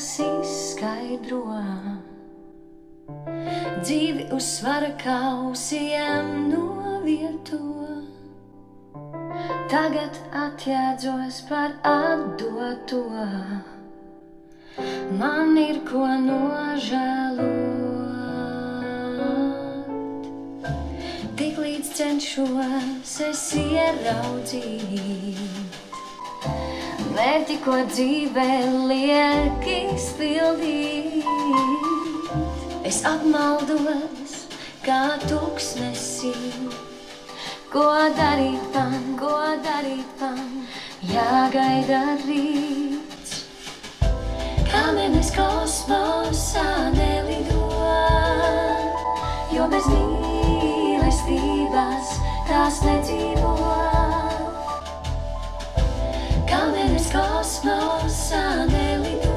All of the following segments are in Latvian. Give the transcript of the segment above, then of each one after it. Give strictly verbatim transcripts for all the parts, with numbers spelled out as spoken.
kas izskaidro dzīvi uz svara kausiem novieto. Tagad atjēdzos par atdoto, man ir ko nožēlot. Tik līdz cenšos es ieraudzīt mērķi, ko dzīvē liek izpildīt. Es apmaldos kā tuksnesī, ko darīt man, ko darīt man, jāgaida rīts. Kāmenes kosmosā nelido, jo bez mīlestības tās nedzīvo. Kāmenes kosmosā nelido,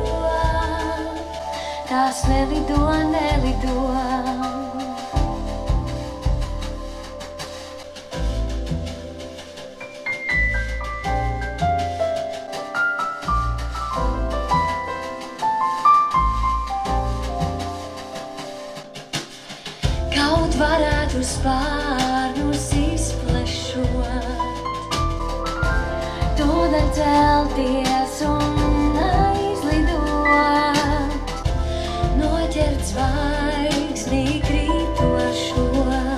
tās nelido, nelido. Kaut varētu spārnus izplešot, tūdaļ celties un aizlidot, noķert zvaigzni krītošo,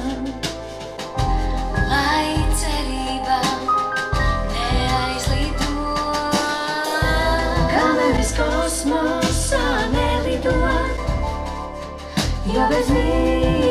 lai cerība neaizlidot. Kāmenes kosmosā nelidot, jo bez mīlestības